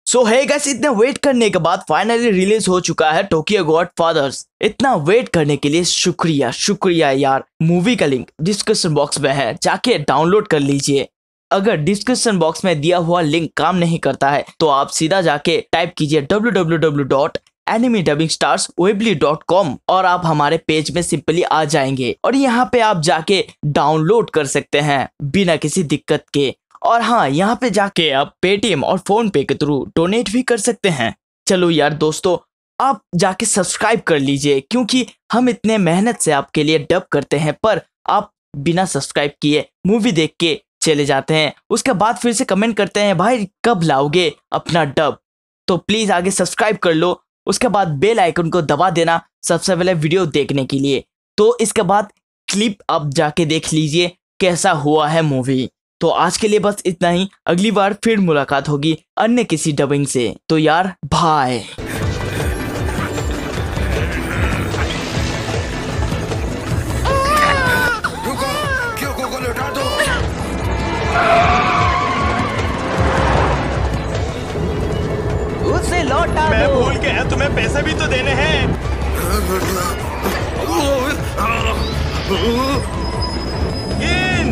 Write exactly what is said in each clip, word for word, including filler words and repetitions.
सो है गाइस, इतने वेट करने के बाद फाइनली रिलीज हो चुका है टोक्यो गॉडफादर्स। इतना वेट करने के लिए शुक्रिया शुक्रिया यार। मूवी का लिंक डिस्क्रिप्शन बॉक्स में है, जाके डाउनलोड कर लीजिए। अगर डिस्क्रिप्शन बॉक्स में दिया हुआ लिंक काम नहीं करता है तो आप सीधा जाके टाइप कीजिए W W W dot anime dubbing stars weebly dot com और आप हमारे पेज में सिंपली आ जाएंगे और यहाँ पे आप जाके डाउनलोड कर सकते हैं बिना किसी दिक्कत के। और हाँ, यहाँ पे जाके आप पेटीएम और फोन पे के थ्रू डोनेट भी कर सकते हैं। चलो यार दोस्तों, आप जाके सब्सक्राइब कर लीजिए क्योंकि हम इतने मेहनत से आपके लिए डब करते हैं, पर आप बिना सब्सक्राइब किए मूवी देख के चले जाते हैं। उसके बाद फिर से कमेंट करते हैं भाई कब लाओगे अपना डब। तो प्लीज आगे सब्सक्राइब कर लो, उसके बाद बेल आइकन को दबा देना सबसे पहले वीडियो देखने के लिए। तो इसके बाद क्लिप आप जाके देख लीजिए कैसा हुआ है मूवी। तो आज के लिए बस इतना ही, अगली बार फिर मुलाकात होगी अन्य किसी डबिंग से। तो यार बाय। उसे लौटा मैं भूल गया, तुम्हें पैसे भी तो देने हैं। इन!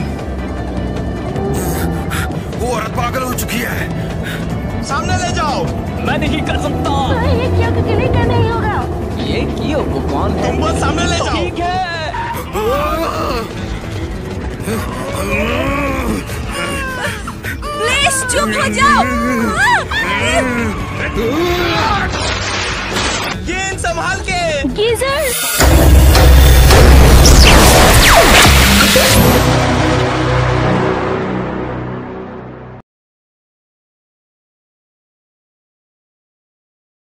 वो औरत पागल हो चुकी है। सामने ले जाओ। मैं नहीं कर सकता। ये क्या अकेले का नहीं होगा। ये क्यों वो कौन है? तुम बस सामने ले जाओ। ठीक है। प्लीज चुप हो जाओ। ये इन संभाल के। गीजर